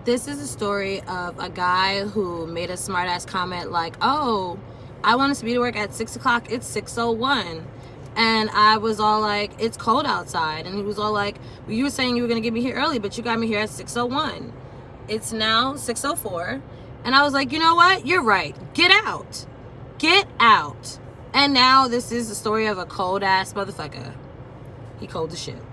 This is a story of a guy who made a smart ass comment like, oh, I want us to be to work at 6 o'clock. It's 6:01. And I was all like, it's cold outside. And he was all like, well, you were saying you were going to get me here early, but you got me here at 6:01. It's now 6:04. And I was like, you know what? You're right. Get out. Get out. And now this is the story of a cold ass motherfucker. He cold as shit.